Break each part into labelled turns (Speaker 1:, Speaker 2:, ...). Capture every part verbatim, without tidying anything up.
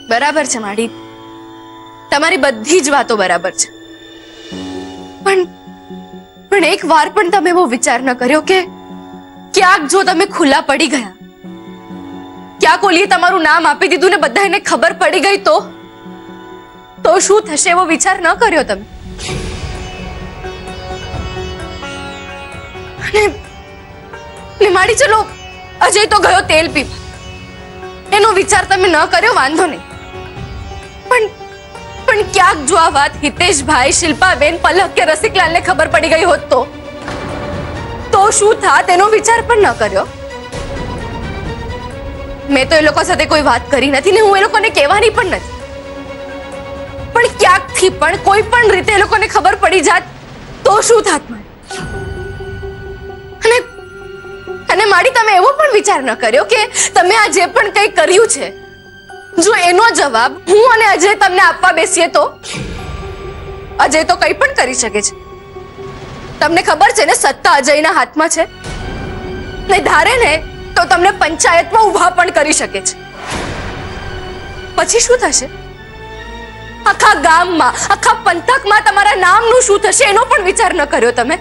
Speaker 1: બરાબર છે માડી, તમારી બધી જ વાતો બરાબર છે, પણ પણ એક વાર પણ તમે એવો વિચાર ન કર્યો કે ક્યાંક જો તમે ખુલ્લા પડી ગયા, ક્યાંક ઓલીએ તમારું નામ આપી દીધું ને બધાને ખબર પડી ગઈ તો તો શું થશે એવો વિચાર ન કર્યો તમે? અને માડી ચલો અજય તો ગયો તેલ પીવા, એનો વિચાર તમે ન કર્યો વાંધો નહીં, પણ પણ ક્યાંક જો આ વાત હિતેશભાઈ, શિલ્પાબેન, પલક કે રસિકલાલને ખબર પડી ગઈ હોત તો તો શું થાત એનો વિચાર પણ ન કર્યો? મેં તો એ લોકો સાથે કોઈ વાત કરી નથી ને હું એ લોકોને કહેવાની પણ નથી, પણ ક્યાંકથી પણ કોઈ પણ રીતે એ લોકોને ખબર પડી જાત તો શું થાત મને? અને અને માડી તમે એવો પણ વિચાર ન કર્યો કે તમે આ જે પણ કંઈ કર્યું છે, જો એનો જવાબ હું અને અજય તમને આપવા બેસીએ તો? અજય તો કંઈ પણ કરી શકે છે, તમને ખબર છે ને સત્તા અજયના હાથમાં છે, ને ધારે ને તો તમને પંચાયતમાં ઉભા પણ કરી શકે છે. પછી શું થશે? આખા ગામમાં, આખા પંથકમાં તમારા નામનું શું થશે એનો પણ વિચાર ન કર્યો તમે?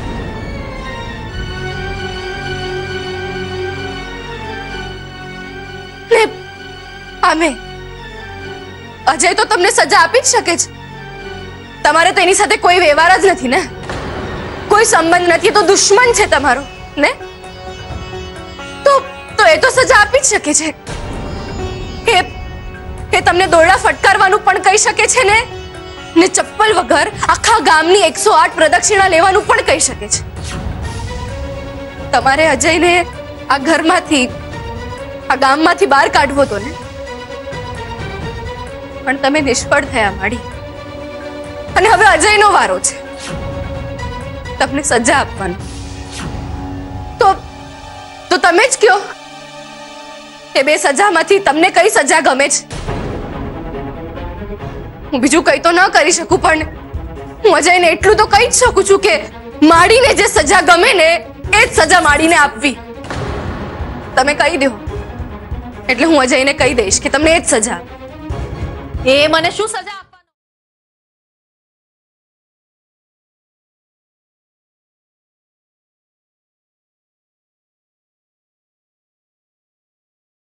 Speaker 1: ને આમે અજય તો તમને સજા આપી જ શકે છે, તમારે તો એની સાથે કોઈ વ્યવહાર જ નથી ને, કોઈ સંબંધ નથી, તો દુશ્મન છે તમારો ને, તો તો એ તો સજા આપી જ શકે છે. એ એ તમને દોરડા ફટકારવાનું પણ કહી શકે છે ને ને ચપ્પલ વગર આખા ગામની એકસો આઠ પ્રદક્ષિણા લેવાનું પણ કહી શકે છે. તમારે અજયને આ ઘરમાંથી, આ ગામમાંથી બહાર કાઢવો તો ને, પણ તમે નિષ્ફળ થયા માડી, અને હવે અજયનો વારો છે તમને સજા આપવાનો. તો તો તમે જ કયો કે બે સજામાંથી તમને કઈ સજા ગમે છે? હું બીજું કઈ તો ન કરી શકું, પણ હું અજયને એટલું તો કહી જ શકું છું કે માડીને જે સજા ગમે ને એ જ સજા માડીને આપવી. તમે કહી દો એટલે હું અજયને કહી દઈશ કે તમને એ જ સજા.
Speaker 2: એ મને શું સજા